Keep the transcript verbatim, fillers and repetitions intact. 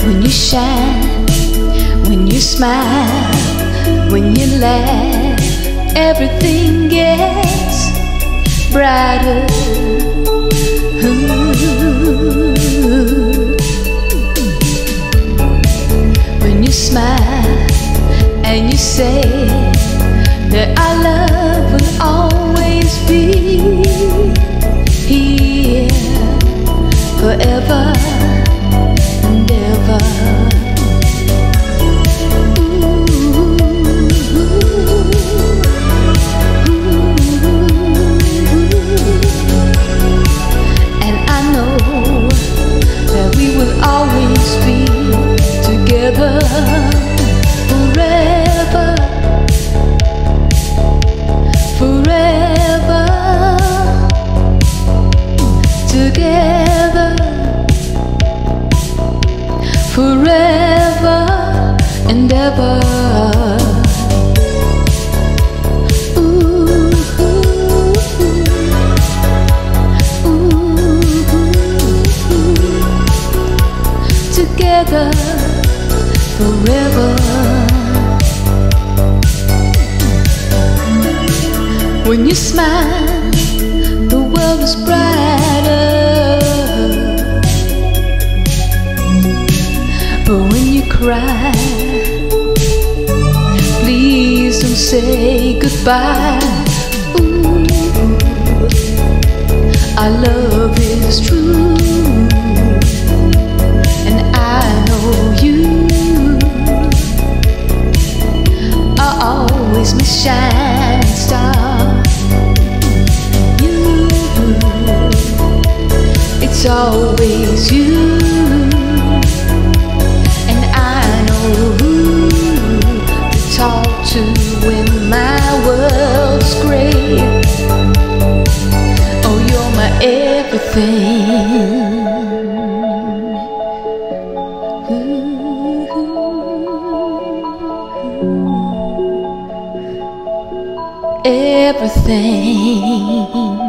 When you shine, when you smile, when you laugh, everything gets brighter. Ooh. When you smile and you say that our love will always be here forever and ever. And I know that we will always be together forever, forever, together, forever and ever. Ooh, ooh, ooh, together, forever. When you smile, the world is brighter. But when you cry, please don't say goodbye. Ooh, our love is true, and I know you are always my shining star. You, it's always you. Talk to when my world's gray. Oh, you're my everything. Ooh, everything.